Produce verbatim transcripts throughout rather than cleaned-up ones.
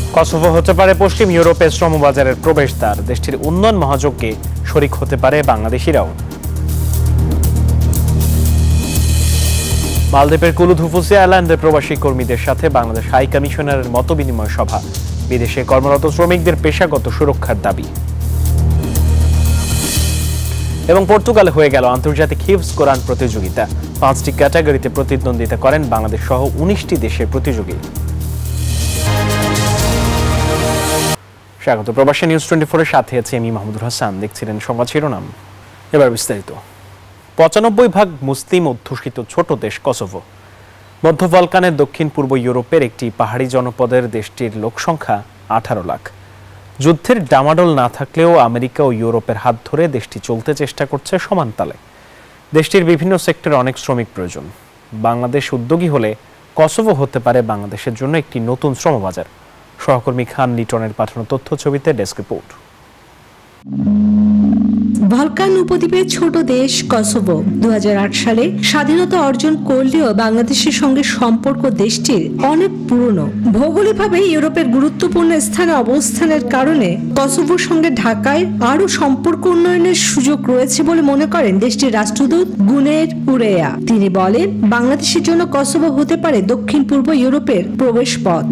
Kosovo হতে পারে পশ্চিম ইউরোপের শ্রমবাজারের প্রবেশদ্বার। দেশটির উন্নয়ন মহাযজ্ঞে শরিক হতে পারে বাংলাদেশিরাও। মালদ্বীপের কুলুথুফুসি আইল্যান্ডে প্রবাসী কর্মীদের সাথে বাংলাদেশ হাই কমিশনারের মতবিনিময় সভা। বিদেশে কর্মরত শ্রমিকদের পেশাগত সুরক্ষার দাবি। এবং পর্তুগালে হয়ে গেল আন্তর্জাতিক হিফজ কোরআন প্রতিযোগিতা। পাঁচটি ক্যাটাগরিতে প্রতিদ্বন্দ্বিতা করেন বাংলাদেশ সহ উনিশটি দেশের প্রতিযোগী। স্বাগত প্রবাসী নিউজ টোয়েন্টি ফোর এর সাথে আছি আমি মাহমুদুল হাসান। দেখছিলেন সংবাদ শিরোনাম, এবার বিস্তারিত। পঁচানব্বই ভাগ মুসলিম অধ্যুষিত ছোট দেশ কসোভো। মধ্য বলকানের দক্ষিণ পূর্ব ইউরোপের একটি পাহাড়ি জনপদের দেশটির লোকসংখ্যা আঠারো লাখ। যুদ্ধের ডামাডোল না থাকলেও আমেরিকা ও ইউরোপের হাত ধরে দেশটি চলতে চেষ্টা করছে সমান তালে। দেশটির বিভিন্ন সেক্টরে অনেক শ্রমিক প্রয়োজন। বাংলাদেশ উদ্যোগী হলে কসোভো হতে পারে বাংলাদেশের জন্য একটি নতুন শ্রমবাজার। সহকর্মী খান লিটনের পাঠানো তথ্য ছবিতে ডেস্ক রিপোর্ট। বলকান উপদ্বীপের ছোট দেশ কসোভো দু হাজার আট সালে স্বাধীনতা অর্জন করলেও বাংলাদেশের সঙ্গে সম্পর্ক দেশটির অনেক পুরনো। ভৌগোলিকভাবে ইউরোপের গুরুত্বপূর্ণ স্থানে অবস্থানের কারণে কসোভোর সঙ্গে ঢাকায় আরও সম্পর্ক উন্নয়নের সুযোগ রয়েছে বলে মনে করেন দেশটির রাষ্ট্রদূত গুনের উরেয়া। তিনি বলেন, বাংলাদেশের জন্য কসোভো হতে পারে দক্ষিণ পূর্ব ইউরোপের প্রবেশ পথ।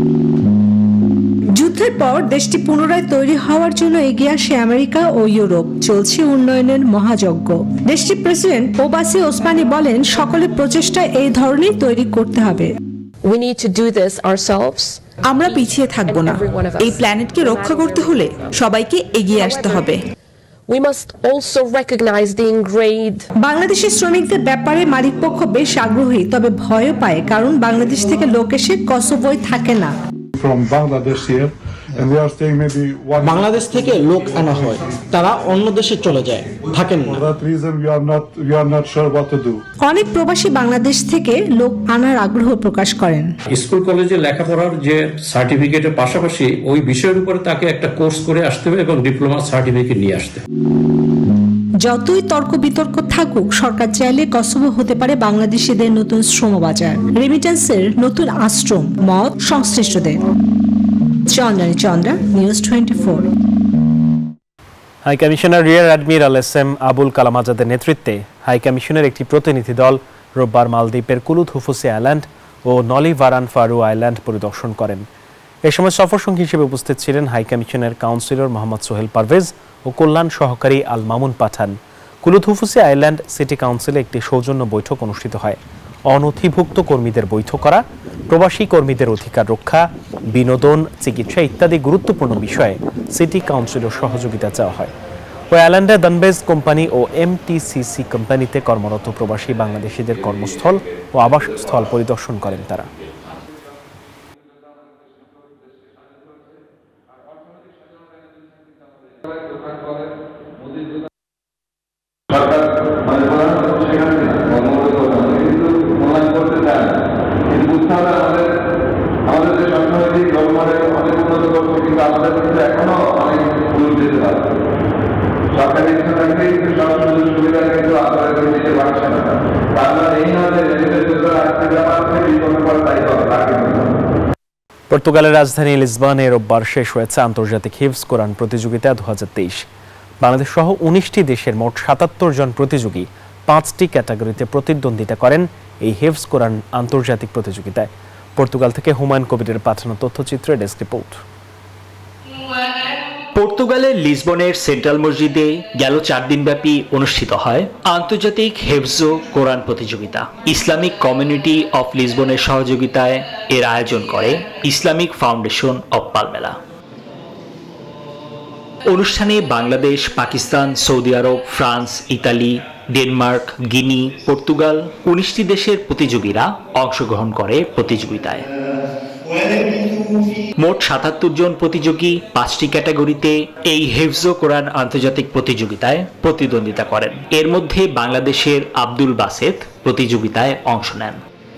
যুদ্ধের পর দেশটি পুনরায় তৈরি হওয়ার জন্য এগিয়ে আসে আমেরিকা ও ইউরোপ। চলছে উন্নয়নের মহাযজ্ঞ। দেশটির প্রেসিডেন্ট প্রবাসী ওসমানী বলেন, সকলের প্রচেষ্টা এই ধরনের তৈরি করতে হবে। We need to do this ourselves. আমরা পিছিয়ে থাকবো না। এই প্ল্যানেটকে রক্ষা করতে হলে সবাইকে এগিয়ে আসতে হবে। We must also recognize the ingrained. বাংলাদেশের শ্রমিকদের ব্যাপারে মালিকপক্ষ বেশ আগ্রহী, তবে ভয় পায় কারণ বাংলাদেশ থেকে লোক এসে কসোভোয় থাকে না। From Bangladesh here, and they are staying maybe one. Bangladesh থেকে লোক আনা হয়, তারা অন্য দেশে চলে যায়, থাকেন না। For that reason, we are not we are not sure what to do. অনেক প্রবাসী বাংলাদেশ থেকে লোক আনার আগ্রহ প্রকাশ করেন। স্কুল কলেজে লেখাপড়ার যে সার্টিফিকেটের পাশাপাশি ওই বিষয়ের উপরে তাকে একটা কোর্স করে আসতে হবে এবং ডিপ্লোমা সার্টিফিকেট নিয়ে আসতে। যতই তর্ক বিতর্ক থাকুক, সরকার চাইলে কসোভো হতে পারে বাংলাদেশিদের নতুন শ্রমবাজার, রেমিটেন্সের নতুন আশ্রম, মত সংশ্লিষ্টদের। Chandrani Chandra, news twenty four. High commissioner rear admiral S M Abul Kalam আজাদের নেতৃত্বে হাই কমিশনের একটি প্রতিনিধি দল রোববার মালদ্বীপের কুলুথুফুসি আইল্যান্ড ও নলিভারান ফারু আইল্যান্ড পরিদর্শন করেন। এ সময় সফরসঙ্গী হিসেবে উপস্থিত ছিলেন হাই কমিশনের কাউন্সিলর মোহাম্মদ সোহেল পারভেজ ও কল্যাণ সহকারী আল মামুন পাঠান। কুলুথুফুসি আইল্যান্ড সিটি কাউন্সিলে একটি সৌজন্য বৈঠক অনুষ্ঠিত হয়। অনথিভুক্ত কর্মীদের বৈধ করা, প্রবাসী কর্মীদের অধিকার রক্ষা, বিনোদন, চিকিৎসা ইত্যাদি গুরুত্বপূর্ণ বিষয়ে সিটি কাউন্সিলের সহযোগিতা চাওয়া হয়। ওই আইল্যান্ডে দানবেজ কোম্পানি ও এমটিসিসি কোম্পানিতে কর্মরত প্রবাসী বাংলাদেশিদের কর্মস্থল ও আবাসস্থল পরিদর্শন করেন তারা। পর্তুগালের রাজধানী লিসবনে রোববার শেষ হয়েছে আন্তর্জাতিক হিফজ কোরআন প্রতিযোগিতা দু হাজার তেইশ। বাংলাদেশ সহ উনিশটি দেশের মোট সাতাত্তর জন প্রতিযোগী পাঁচটি ক্যাটাগরিতে প্রতিদ্বন্দ্বিতা করেন এই হিফজ কোরআন আন্তর্জাতিক প্রতিযোগিতায়। পর্তুগাল থেকে হুমায়ুন কবিরের পাঠানো তথ্যচিত্রে ডেস্ক রিপোর্ট। পর্তুগালের লিসবনের সেন্ট্রাল মসজিদে গেল চার দিনব্যাপী অনুষ্ঠিত হয় আন্তর্জাতিক হেফজ কোরআন প্রতিযোগিতা। ইসলামিক কমিউনিটি অফ লিসবনের সহযোগিতায় এর আয়োজন করে ইসলামিক ফাউন্ডেশন অব পালমেলা। অনুষ্ঠানে বাংলাদেশ, পাকিস্তান, সৌদি আরব, France, Italy, Denmark, Guinea, Portugal উনিশটি দেশের প্রতিযোগীরা অংশগ্রহণ করে প্রতিযোগিতায়। মোট সাতাত্তর জন প্রতিযোগী পাঁচটি ক্যাটাগরিতে এই হেফজ কোরআন আন্তর্জাতিক প্রতিযোগিতায় প্রতিদ্বন্দ্বিতা করেন। এর মধ্যে বাংলাদেশের আব্দুল বাসেত প্রতিযোগিতায় অংশ নেন।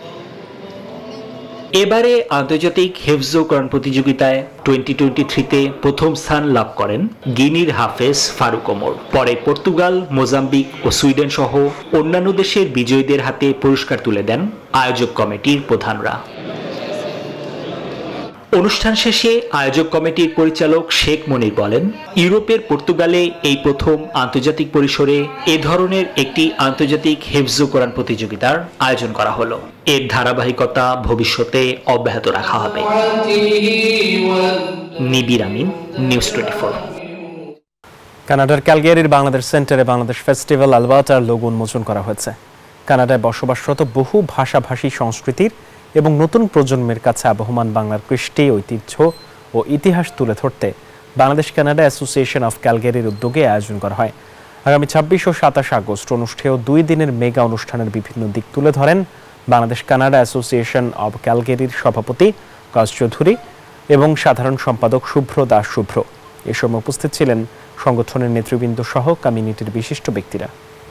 এবারে আন্তর্জাতিক হেফজ কোরআন প্রতিযোগিতায় টোয়েন্টি টোয়েন্টি থ্রিতে প্রথম স্থান লাভ করেন গিনির হাফেজ ফারুক ওমর। পরে পর্তুগাল, মোজাম্বিক ও সুইডেন সহ অন্যান্য দেশের বিজয়ীদের হাতে পুরস্কার তুলে দেন আয়োজক কমিটির প্রধানরা। অনুষ্ঠান শেষে আয়োজক কমিটির পরিচালক শেখ মনির বলেন, ইউরোপের পর্তুগালে এই প্রথম আন্তর্জাতিক পরিসরে এ ধরনের একটি আন্তর্জাতিক হেফজ কোরআন প্রতিযোগিতার আয়োজন করা হলো। এর ধারাবাহিকতা ভবিষ্যতে অব্যাহত রাখা হবে। Nibir Amin, news twenty four. কানাডার ক্যালগেরির বাংলাদেশ সেন্টারে বাংলাদেশ ফেস্টিভ্যাল আলবার্টার লোগো উন্মোচন করা হয়েছে। কানাডায় বসবাসরত বহু ভাষাভাষী সংস্কৃতির এবং নতুন প্রজন্মের কাছে আবহমান বাংলার কৃষ্টি, ঐতিহ্য ও ইতিহাস তুলে ধরতে বাংলাদেশ কানাডা অ্যাসোসিয়েশন অফ ক্যালগেরির উদ্যোগে আয়োজন করা হয়। আগামী ছাব্বিশ ও সাতাশ আগস্ট অনুষ্ঠেয় দুই দিনের মেগা অনুষ্ঠানের বিভিন্ন দিক তুলে ধরেন বাংলাদেশ কানাডা অ্যাসোসিয়েশন অব ক্যালগেরির সভাপতি কাজ চৌধুরী এবং সাধারণ সম্পাদক শুভ্র দাস শুভ্র। এ সময় উপস্থিত ছিলেন সংগঠনের নেতৃবৃন্দ সহ কমিউনিটির বিশিষ্ট ব্যক্তিরা।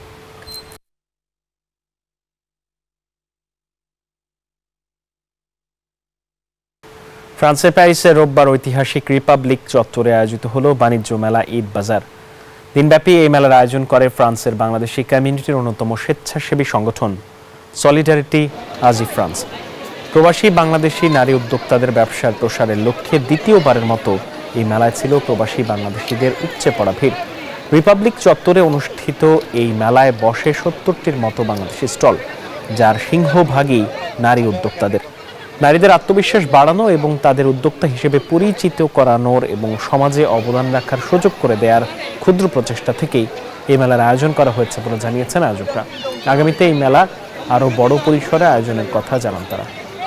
ফ্রান্সের প্যারিসে রোববার ঐতিহাসিক রিপাবলিক চত্বরে আয়োজিত হল বাণিজ্য মেলা ঈদ বাজার। দিনব্যাপী এই মেলার আয়োজন করে ফ্রান্সের বাংলাদেশি কমিউনিটির অন্যতম স্বেচ্ছাসেবী সংগঠন সলিডারিটি আজি ফ্রান্স। প্রবাসী বাংলাদেশি নারী উদ্যোক্তাদের ব্যবসার প্রসারের লক্ষ্যে দ্বিতীয়বারের মতো এই মেলায় ছিল প্রবাসী বাংলাদেশিদের উপচে পড়া ভিড়। রিপাবলিক চত্বরে অনুষ্ঠিত এই মেলায় বসে সত্তরটির মতো বাংলাদেশি স্টল, যার সিংহভাগই নারী উদ্যোক্তাদের। নারীদের আত্মবিশ্বাস বাড়ানো এবং তাদের উদ্যোক্তা হিসেবে পরিচিত করানোর এবং সমাজে অবদান রাখার সুযোগ করে দেওয়ার ক্ষুদ্র প্রচেষ্টা থেকেই এই মেলার আয়োজন করা হয়েছে বলে জানিয়েছেন আয়োজকরা। আগামীতে এই মেলা আরও বড় পরিসরে আয়োজনের কথা জানান তারা।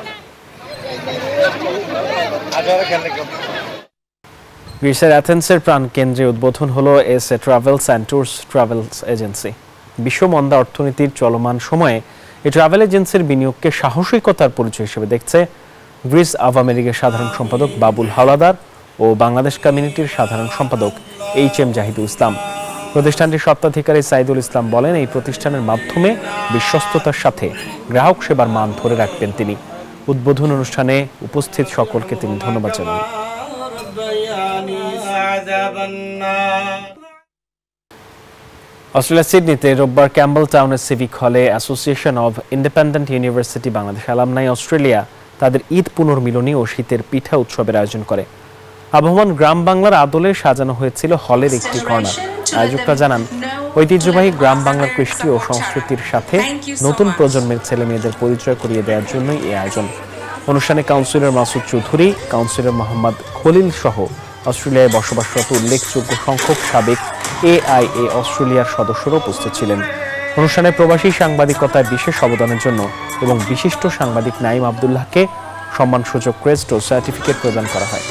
গ্রিসের অ্যাথেন্সের প্রাণকেন্দ্রে উদ্বোধন হলো S A travels and tours travels agency. বিশ্বমন্দা অর্থনীতির চলমান সময়ে এই ট্রাভেল এজেন্সির বিনিয়োগকে সাহসিকতার পরিচয় হিসেবে দেখছে গ্রিস আওয়ামী লীগের সাধারণ সম্পাদক বাবুল হাওলাদার ও বাংলাদেশ কমিউনিটির সাধারণ সম্পাদক এইচ এম জাহিদুল ইসলাম। প্রতিষ্ঠানটির স্বত্বাধিকারী সাইদুল ইসলাম বলেন, এই প্রতিষ্ঠানের মাধ্যমে বিশ্বস্ততার সাথে গ্রাহক সেবার মান ধরে রাখবেন তিনি। উদ্বোধন অনুষ্ঠানে উপস্থিত সকলকে তিনি ধন্যবাদ জানান। অস্ট্রেলিয়ার সিডনিতে রোববার ক্যাম্বেল টাউনের সিভিক হলে association of independent university Bangladesh alumni Australia তাদের ঈদ পুনর্মিলনী ও শীতের পিঠা উৎসবের আয়োজন করে। আবহমান গ্রাম বাংলার আদলে সাজানো হয়েছিল হলের একটি কর্নার। আয়োজকরা জানান, ঐতিহ্যবাহী গ্রাম বাংলার কৃষ্টি ও সংস্কৃতির সাথে নতুন প্রজন্মের ছেলে মেয়েদের পরিচয় করিয়ে দেওয়ার জন্যই এই আয়োজন। অনুষ্ঠানে কাউন্সিলর মাসুদ চৌধুরী, কাউন্সিলর মোহাম্মদ খলিল সহ অস্ট্রেলিয়ায় বসবাসরত উল্লেখযোগ্য সংখ্যক সাবেক এ আই এ অস্ট্রেলিয়ার সদস্যরা উপস্থিত ছিলেন। অনুষ্ঠানে প্রবাসী সাংবাদিকতায় বিশেষ অবদানের জন্য এবং বিশিষ্ট সাংবাদিক নাইম আব্দুল্লাহকে সম্মানসূচক ক্রেস্ট ও সার্টিফিকেট প্রদান করা হয়।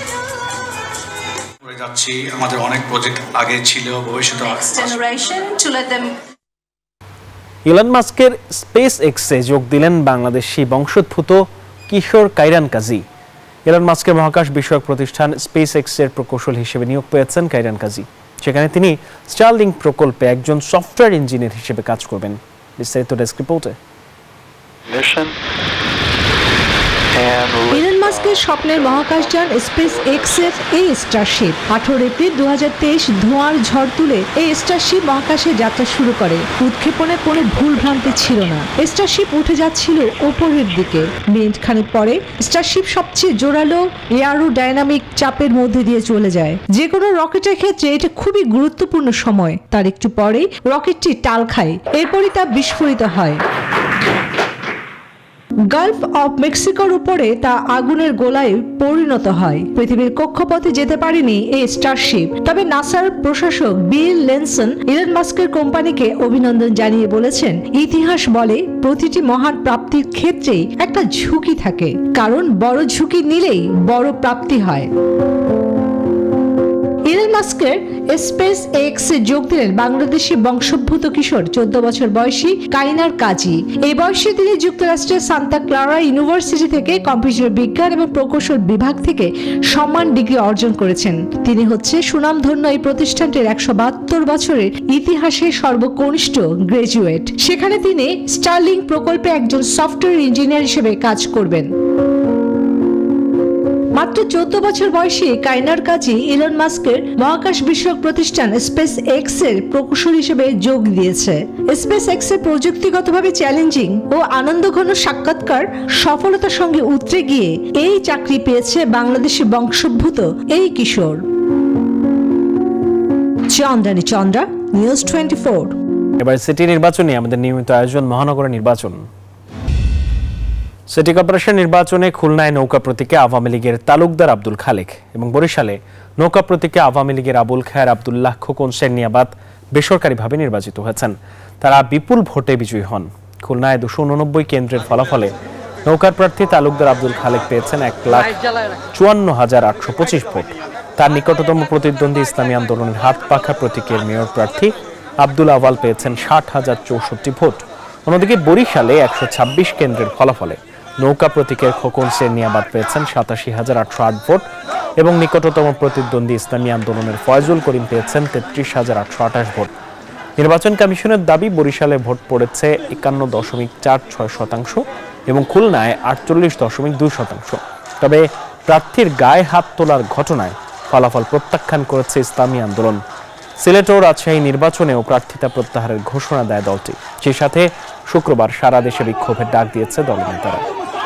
আমাদের অনেক প্রজেক্ট আগে ছিল, ভবিষ্যতে ইলন মাস্কের স্পেস এক্সে যোগ দিলেন বাংলাদেশি বংশোদ্ভূত কিশোর কাইরান কাজী। ইলন মাস্কের মহাকাশ বিষয়ক প্রতিষ্ঠান স্পেস এক্সের প্রকৌশল হিসেবে নিয়োগ পেয়েছেন কাইরান কাজী। সেখানে তিনি স্টারলিংক প্রকল্পে একজন সফটওয়্যার ইঞ্জিনিয়ার হিসেবে কাজ করবেন। বিস্তারিত ডেস্ক রিপোর্টে। ইলন মাস্কের স্বপ্নের মহাকাশযান স্পেস এক্সের এই স্টারশিপ আঠারো এপ্রিল দু হাজার তেইশ ধোঁয়ার ঝড় তুলে এই স্টারশিপ মহাকাশে যাত্রা শুরু করে। উৎক্ষেপণে কোনো ভুল ভ্রান্তি ছিল না। স্টারশিপ উঠে যাচ্ছিল ওপরের দিকে। মিনিট খানেক পরে স্টারশিপ সবচেয়ে জোরালো এয়ারোডাইনামিক চাপের মধ্যে দিয়ে চলে যায়। যে কোনো রকেটের ক্ষেত্রে এটা খুবই গুরুত্বপূর্ণ সময়। তার একটু পরেই রকেটটি টাল খায়, এরপরই তা বিস্ফোরিত হয়। গালফ অফ মেক্সিকোর উপরে তা আগুনের গোলায় পরিণত হয়। পৃথিবীর কক্ষপথে যেতে পারেনি এই স্টারশিপ। তবে নাসার প্রশাসক বিল লেনসন ইলন মাস্কের কোম্পানিকে অভিনন্দন জানিয়ে বলেছেন, ইতিহাস বলে প্রতিটি মহান প্রাপ্তির ক্ষেত্রেই একটা ঝুঁকি থাকে, কারণ বড় ঝুঁকি নিলেই বড় প্রাপ্তি হয়। ইলন মাস্কের স্পেস এক্স এ যোগ দিলেন বাংলাদেশি বংশোদ্ভূত কিশোর চোদ্দ বছর বয়সী কাইনার কাজী। এই বয়সে তিনি যুক্তরাষ্ট্রের সান্তা ক্লারা ইউনিভার্সিটি থেকে কম্পিউটার বিজ্ঞান এবং প্রকৌশল বিভাগ থেকে সম্মান ডিগ্রি অর্জন করেছেন। তিনি হচ্ছে সুনামধন্য এই প্রতিষ্ঠানটির একশো বাহাত্তর বছরের ইতিহাসে সর্বকনিষ্ঠ গ্রাজুয়েট। সেখানে তিনি স্টারলিংক প্রকল্পে একজন সফটওয়্যার ইঞ্জিনিয়ার হিসেবে কাজ করবেন। মাত্র চোদ্দ বছর বয়সী কাইনার কাজী ইলন মাস্কের মহাকাশ বিষয়ক প্রতিষ্ঠান স্পেস এক্স এর প্রকৌশলী হিসেবে যোগ দিয়েছে। স্পেস এক্স এর প্রযুক্তিগতভাবে চ্যালেঞ্জিং ও আনন্দঘন সাক্ষাৎকার সফলতার সঙ্গে উতরে গিয়ে এই চাকরি পেয়েছে বাংলাদেশি বংশোদ্ভূত এই কিশোর। Chandrani Chandra, news twenty four. এবার সিটি নির্বাচনে আমাদের নিয়মিত আয়োজন মহানগর নির্বাচন। সিটি কর্পোরেশন নির্বাচনে খুলনায় নৌকা প্রতীকে আওয়ামী লীগের তালুকদার আব্দুল খালেক এবং বরিশালে নৌকা প্রতীকে আওয়ামী লীগের আবুল খায়ের আব্দুল্লাহ খোকন সেরনিয়াবাদ বেসরকারিভাবে নির্বাচিত হয়েছেন। তারা বিপুল ভোটে বিজয়ী হন। খুলনায় দুশো উননব্বই কেন্দ্রের ফলাফলে নৌকার প্রার্থী তালুকদার আব্দুল খালেক পেয়েছেন এক লাখ চুয়ান্ন হাজার আটশো পঁচিশ ভোট। তার নিকটতম প্রতিদ্বন্দ্বী ইসলামী আন্দোলনের হাত পাখা প্রতীকের মেয়র প্রার্থী আব্দুল আওয়াল পেয়েছেন ষাট হাজার চৌষট্টি ভোট। অন্যদিকে বরিশালে একশো ছাব্বিশ কেন্দ্রের ফলাফলে নৌকা প্রতীকের খোকন সেরনিয়াবাদ পেয়েছেন সাতাশি হাজার আটশো আট ভোট এবং নিকটতম প্রতিদ্বন্দ্বী ইসলামী আন্দোলনের ফয়জুল করিম পেয়েছেন তেত্রিশ হাজার আটশো আঠাশ ভোট। নির্বাচন কমিশনের দাবি বরিশালে ভোট পড়েছে একান্ন দশমিক চার ছয় শতাংশ এবং খুলনায় আটচল্লিশ দশমিক দুই শতাংশ। তবে প্রার্থীর গায়ে হাত তোলার ঘটনায় ফলাফল প্রত্যাখ্যান করেছে ইসলামী আন্দোলন। সিলেট ও রাজশাহী নির্বাচনেও প্রার্থিতা প্রত্যাহারের ঘোষণা দেয় দলটি। সেই সাথে শুক্রবার সারা দেশে বিক্ষোভের ডাক দিয়েছে দলের নেতারা।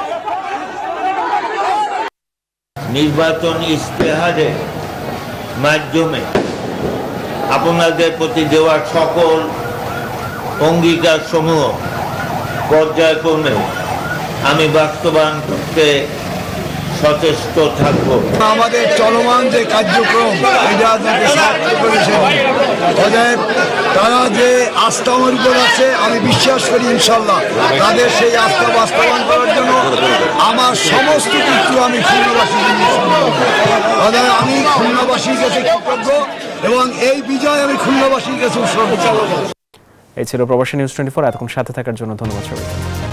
নির্বাচন ইশতেহারের মাধ্যমে আপনাদের প্রতি দেওয়া সকল অঙ্গীকার সমূহ পর্যায়ক্রমে আমি বাস্তবায়ন করতে সচেষ্ট থাকবো। আমাদের চলমান যে কার্যক্রম এটা অতএব তারা যে আস্থা আমার উপর আছে আমি বিশ্বাস করি ইনশাল্লাহ তাদের সেই আস্থা বাস্তবায়ন করার জন্য আমার সমস্ত কিছু আমি খুলনাবাসী অতএব আমি খুলনাবাসীর কাছে কৃতজ্ঞ এবং এই বিজয় আমি খুলনাবাসীর কাছে উৎসর্গ করব। এই ছিল প্রবাসী নিউজ টোয়েন্টি ফোর। এতক্ষণ সাথে থাকার জন্য ধন্যবাদ সবাইকে।